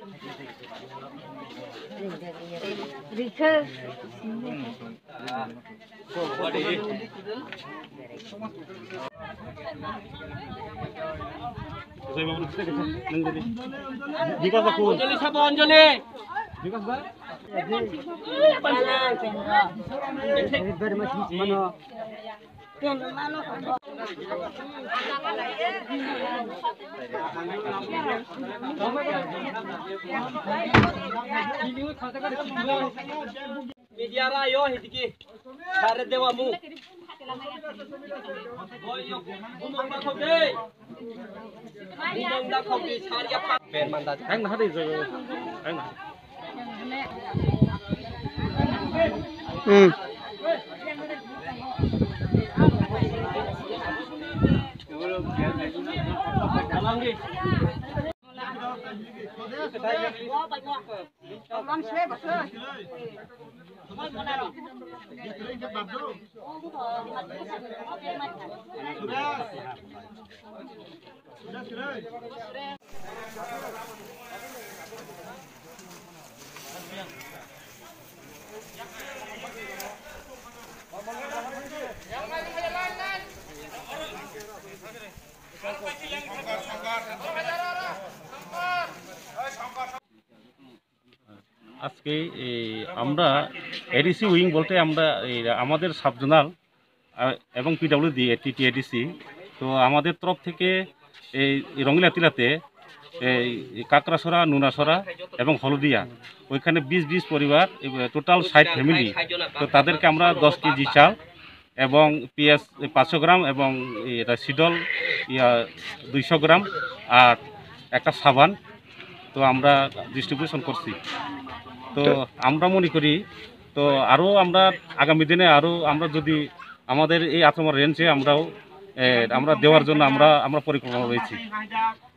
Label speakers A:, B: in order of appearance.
A: বিকাশ অঞ্জলি sub অঞ্জলি বিকাশ ভাই media yo hidiki sare dewa mu umong da khobe sariya pa pen manda ang na hadi jo ang na আজকে আমরা ADC wing বলতে আমরা আমাদের subzonal এবং PWD TTADC তো আমাদের তরফ থেকে এই রঙ্গিলা টিলাতে এই কাকড়াছড়া নুনাছড়া এবং হলদিয়া ওইখানে 20 পরিবার টোটাল 60 ফ্যামিলি তো তাদেরকে আমরা 10 কেজি চাল এবং পিএস 500 গ্রাম এবং এটা সিডল 200 গ্রাম আর একটা সাবান তো আমরা ডিস্ট্রিবিউশন করছি। তো আমরা মনে করি তো আরও আমরা আগামী দিনে আরও আমরা যদি আমাদের এই আত্মমার রেঞ্জে আমরা দেওয়ার জন্য আমরা পরিকল্পনা রয়েছি।